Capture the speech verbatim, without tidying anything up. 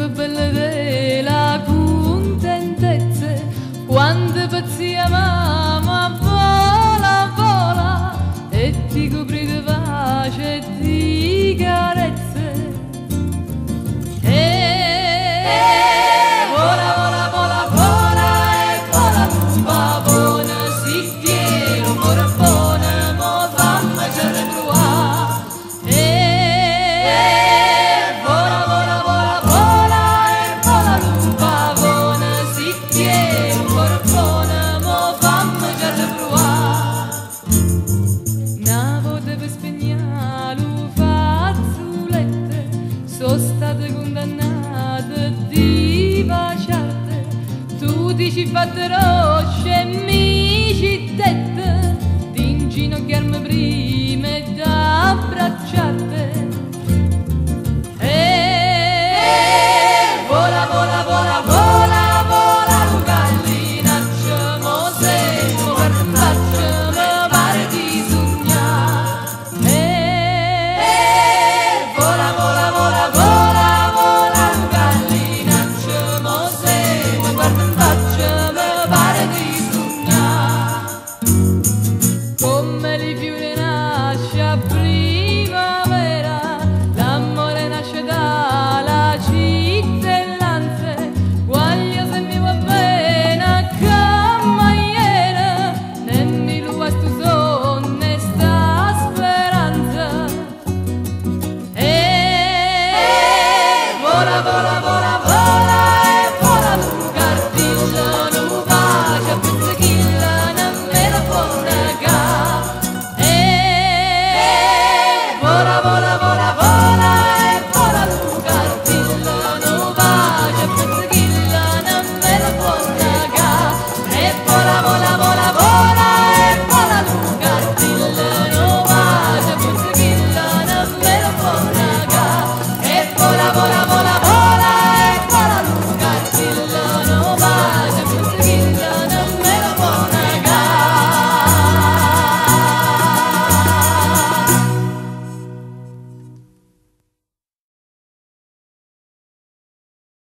belle della contentezza, quando pazzia mamma vola, vola, e ti copri di pace e di carezze. E vola, vola, vola, vola, e vola un pavone, si tiene un morfone, mo fammi c'è trovare. E vola, vola, vola, vola, e vola un pavone, si tiene un morfone, mo fammi c'è trovare. Una volta per spegnare un fazzoletto, sono state condannate di baciarte. Tu dici fatterò scemi